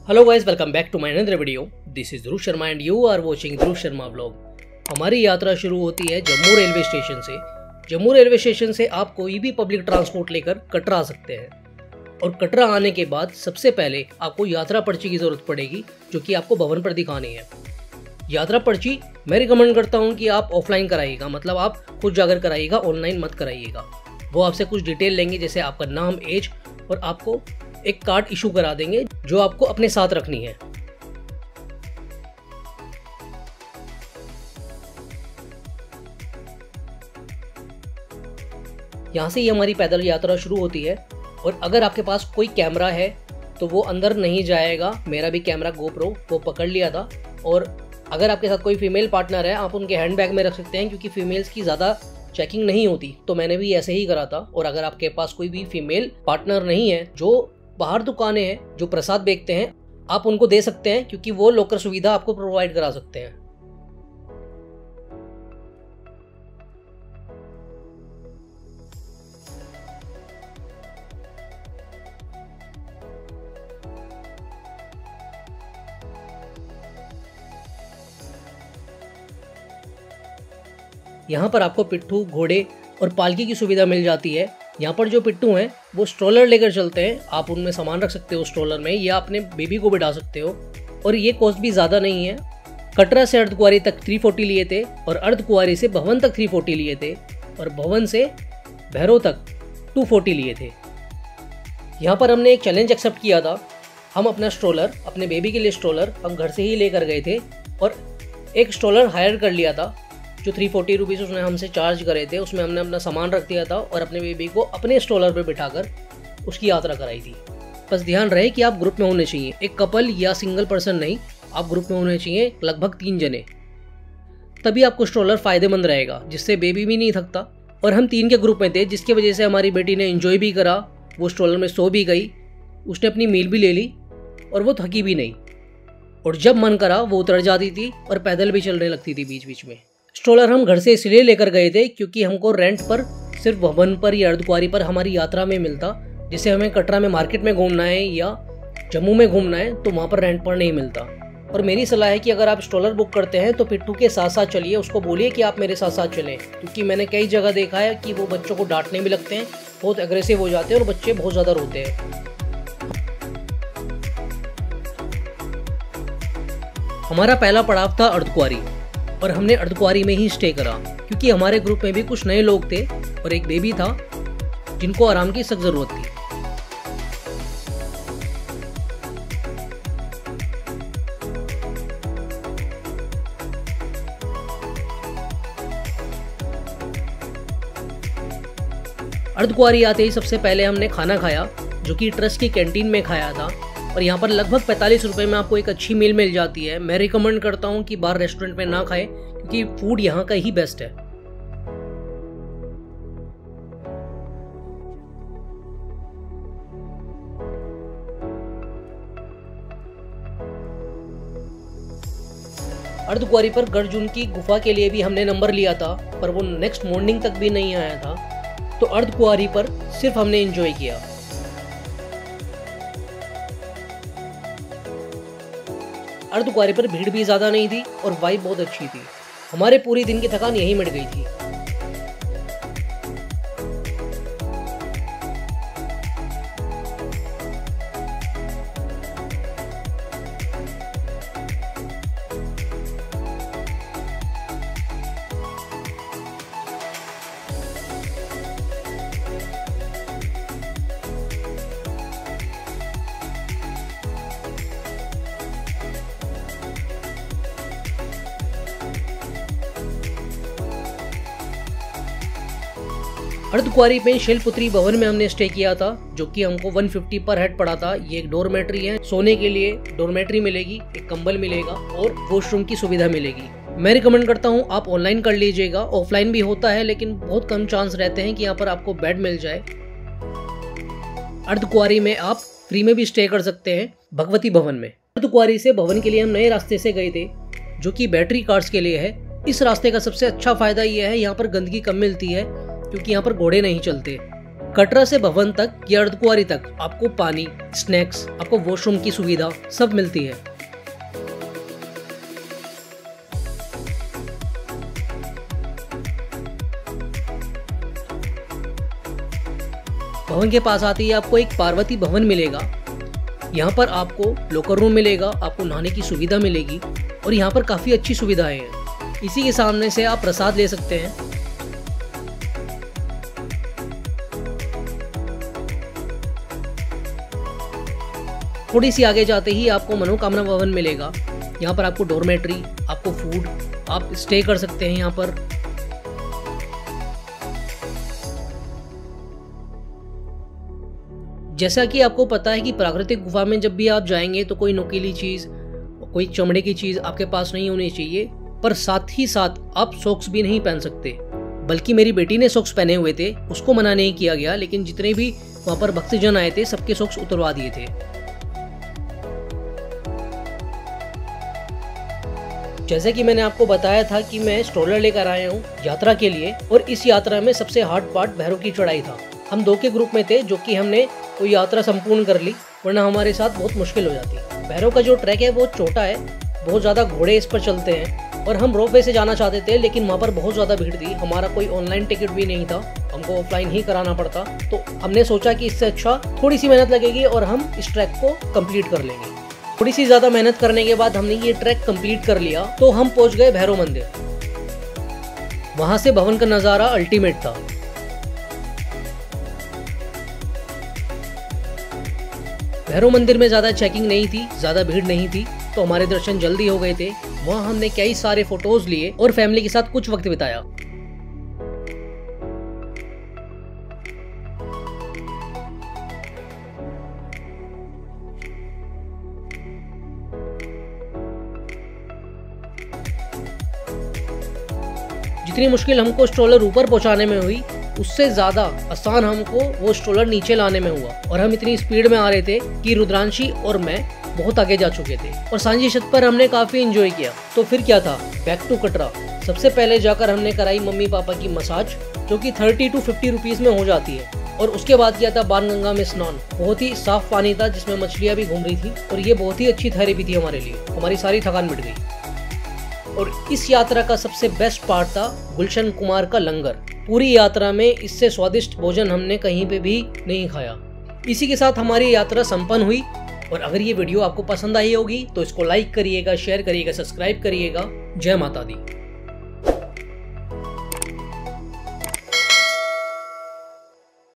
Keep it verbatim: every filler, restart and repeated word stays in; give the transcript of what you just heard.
Hello guys, welcome back to my another video. This is Dhruv Sharma and you are watching Dhruv Sharma vlog. हमारी यात्रा शुरू होती है जम्मू रेलवे स्टेशन से। जम्मू रेलवे स्टेशन से आप कोई भी पब्लिक ट्रांसपोर्ट लेकर कटरा आ सकते हैं और कटरा आने के बाद सबसे पहले आपको यात्रा पर्ची की ज़रूरत पड़ेगी, जो कि आपको भवन पर दिखानी है। यात्रा पर्ची मैं रिकमेंड करता हूँ कि आप ऑफलाइन कराइएगा, मतलब आप खुद जाकर कराइएगा, ऑनलाइन मत कराइएगा। वो आपसे कुछ डिटेल लेंगे, जैसे आपका नाम, एज, और आपको एक कार्ड इशू करा देंगे जो आपको अपने साथ रखनी है। यहाँ से ही हमारी पैदल यात्रा शुरू होती है और अगर आपके पास कोई कैमरा है तो वो अंदर नहीं जाएगा। मेरा भी कैमरा गोप्रो वो पकड़ लिया था। और अगर आपके साथ कोई फीमेल पार्टनर है, आप उनके हैंड बैग में रख सकते हैं, क्योंकि फीमेल्स की ज़्यादा चेकिंग नहीं होती। तो मैंने भी ऐसे ही करा था। और अगर आपके पास कोई भी फीमेल पार्टनर नहीं है, जो बाहर दुकानें हैं जो प्रसाद बेचते हैं, आप उनको दे सकते हैं, क्योंकि वो लॉकर सुविधा आपको प्रोवाइड करा सकते हैं। यहाँ पर आपको पिट्ठू, घोड़े और पालकी की सुविधा मिल जाती है। यहाँ पर जो पिट्ठू हैं वो स्ट्रोलर लेकर चलते हैं। आप उनमें सामान रख सकते हो स्ट्रोलर में, या अपने बेबी को बिठा सकते हो। और ये कॉस्ट भी ज़्यादा नहीं है। कटरा से अर्धकुंवारी तक तीन सौ चालीस लिए थे और अर्धकुंवारी से भवन तक तीन सौ चालीस लिए थे और भवन से भैरव तक दो सौ चालीस लिए थे। यहाँ पर हमने एक चैलेंज एक्सेप्ट किया था। हम अपना स्ट्रोलर, अपने बेबी के लिए स्ट्रोलर हम घर से ही लेकर गए थे और एक स्ट्रोलर हायर कर लिया था जो थ्री फोर्टी रुपीज़ उसने हमसे चार्ज करे थे। उसमें हमने अपना सामान रख दिया था और अपने बेबी को अपने स्ट्रोलर पे बिठाकर उसकी यात्रा कराई थी। बस ध्यान रहे कि आप ग्रुप में होने चाहिए, एक कपल या सिंगल पर्सन नहीं, आप ग्रुप में होने चाहिए लगभग तीन जने, तभी आपको स्ट्रोलर फ़ायदेमंद रहेगा, जिससे बेबी भी नहीं थकता। और हम तीन के ग्रुप में थे, जिसकी वजह से हमारी बेटी ने एंजॉय भी करा, वो स्ट्रोलर में सो भी गई, उसने अपनी मील भी ले ली और वो थकी भी नहीं। और जब मन करा वो उतर जाती थी और पैदल भी चलने लगती थी बीच बीच में। स्ट्रोलर हम घर से इसलिए लेकर गए थे क्योंकि हमको रेंट पर सिर्फ भवन पर या अर्धकुंवारी पर हमारी यात्रा में मिलता। जैसे हमें कटरा में मार्केट में घूमना है या जम्मू में घूमना है तो वहाँ पर रेंट पर नहीं मिलता। और मेरी सलाह है कि अगर आप स्ट्रोलर बुक करते हैं तो पिट्ठू के साथ साथ चलिए, उसको बोलिए कि आप मेरे साथ साथ चलें, क्योंकि मैंने कई जगह देखा है कि वो बच्चों को डांटने भी लगते हैं, बहुत एग्रेसिव हो जाते हैं और बच्चे बहुत ज़्यादा रोते हैं। हमारा पहला पड़ाव था अर्धकुंवारी और हमने अर्धकुंवारी में ही स्टे करा, क्योंकि हमारे ग्रुप में भी कुछ नए लोग थे और एक बेबी था जिनको आराम की सख्त जरूरत थी। अर्धकुंवारी आते ही सबसे पहले हमने खाना खाया, जो कि ट्रस्ट की कैंटीन में खाया था। और यहाँ पर लगभग पैंतालीस रुपए में आपको एक अच्छी मील मिल जाती है। मैं रिकमेंड करता हूँ कि बाहर रेस्टोरेंट में ना खाएं, क्योंकि फूड यहाँ का ही बेस्ट है। अर्धकुंवारी पर गर्जुन की गुफा के लिए भी हमने नंबर लिया था, पर वो नेक्स्ट मॉर्निंग तक भी नहीं आया था। तो अर्धकुंवारी पर सिर्फ हमने एंजॉय किया। अर्धकुंवारी पर भीड़ भी ज़्यादा नहीं थी और वाइब बहुत अच्छी थी। हमारे पूरी दिन की थकान यहीं मिट गई थी। अर्धकुंवारी में शैलपुत्री भवन में हमने स्टे किया था, जो कि हमको एक सौ पचास पर हेड पड़ा था। ये एक डोरमेट्री है, सोने के लिए डोरमेट्री मिलेगी, एक कंबल मिलेगा और वॉशरूम की सुविधा मिलेगी। मैं रिकमेंड करता हूँ आप ऑनलाइन कर लीजिएगा। ऑफलाइन भी होता है, लेकिन बहुत कम चांस रहते हैं कि यहाँ पर आपको बेड मिल जाए। अर्धकुंवारी में आप फ्री में भी स्टे कर सकते हैं भगवती भवन में। अर्धकुंवारी से भवन के लिए हम नए रास्ते से गए थे, जो कि बैटरी कार्स के लिए है। इस रास्ते का सबसे अच्छा फायदा यह है, यहाँ पर गंदगी कम मिलती है, क्योंकि यहाँ पर घोड़े नहीं चलते। कटरा से भवन तक या अर्धकुंवारी तक आपको पानी, स्नैक्स, आपको वॉशरूम की सुविधा सब मिलती है। भवन के पास आते ही आपको एक पार्वती भवन मिलेगा। यहाँ पर आपको लॉकर रूम मिलेगा, आपको नहाने की सुविधा मिलेगी और यहाँ पर काफ़ी अच्छी सुविधाएं हैं। इसी के सामने से आप प्रसाद ले सकते हैं। थोड़ी सी आगे जाते ही आपको मनोकामना भवन मिलेगा। यहाँ पर आपको डॉर्मेट्री, आपको फूड, आप स्टे कर सकते हैं यहाँ पर। जैसा कि आपको पता है कि प्राकृतिक गुफा में जब भी आप जाएंगे तो कोई नुकीली चीज, कोई चमड़े की चीज आपके पास नहीं होनी चाहिए, पर साथ ही साथ आप सॉक्स भी नहीं पहन सकते। बल्कि मेरी बेटी ने सॉक्स पहने हुए थे, उसको मना नहीं किया गया, लेकिन जितने भी वहां पर भक्तजन आए थे सबके सॉक्स उतरवा दिए थे। जैसे कि मैंने आपको बताया था कि मैं स्ट्रोलर लेकर आया हूँ यात्रा के लिए, और इस यात्रा में सबसे हार्ड पार्ट भैरव की चढ़ाई था। हम दो के ग्रुप में थे जो कि हमने वो यात्रा संपूर्ण कर ली, वरना हमारे साथ बहुत मुश्किल हो जाती। भैरव का जो ट्रैक है वो छोटा है, बहुत ज़्यादा घोड़े इस पर चलते हैं, और हम रोपवे से जाना चाहते थे लेकिन वहाँ पर बहुत ज़्यादा भीड़ थी। हमारा कोई ऑनलाइन टिकट भी नहीं था, हमको ऑफलाइन ही कराना पड़ता। तो हमने सोचा कि इससे अच्छा थोड़ी सी मेहनत लगेगी और हम इस ट्रैक को कंप्लीट कर लेंगे। थोड़ी सी ज़्यादा मेहनत करने के बाद हमने ये ट्रैक कंप्लीट कर लिया तो हम पहुँच गए भैरव मंदिर। वहाँ से भवन का नज़ारा अल्टीमेट था। भैरव मंदिर में ज़्यादा चेकिंग नहीं थी, ज़्यादा भीड़ नहीं थी, तो हमारे दर्शन जल्दी हो गए थे। वहाँ हमने कई सारे फोटोज लिए और फैमिली के साथ कुछ वक्त बिताया। जितनी मुश्किल हमको स्ट्रोलर ऊपर पहुंचाने में हुई, उससे ज्यादा आसान हमको वो स्ट्रोलर नीचे लाने में हुआ। और हम इतनी स्पीड में आ रहे थे कि रुद्रांशी और मैं बहुत आगे जा चुके थे, और सांझी छत पर हमने काफी एंजॉय किया। तो फिर क्या था, बैक टू कटरा। सबसे पहले जाकर हमने कराई मम्मी पापा की मसाज, जो कि थर्टी टू फिफ्टी रुपीज में हो जाती है। और उसके बाद किया था बाणगंगा में स्नान। बहुत ही साफ पानी था जिसमें मछलियां भी घूम रही थी, और ये बहुत ही अच्छी थेरेपी थी हमारे लिए। हमारी सारी थकान मिट गई। और इस यात्रा का सबसे बेस्ट पार्ट था गुलशन कुमार का लंगर। पूरी यात्रा में इससे स्वादिष्ट भोजन हमने कहीं पे भी नहीं खाया। इसी के साथ हमारी यात्रा संपन्न हुई। और अगर ये वीडियो आपको पसंद आई होगी तो इसको लाइक करिएगा, शेयर करिएगा, सब्सक्राइब करिएगा। जय माता दी।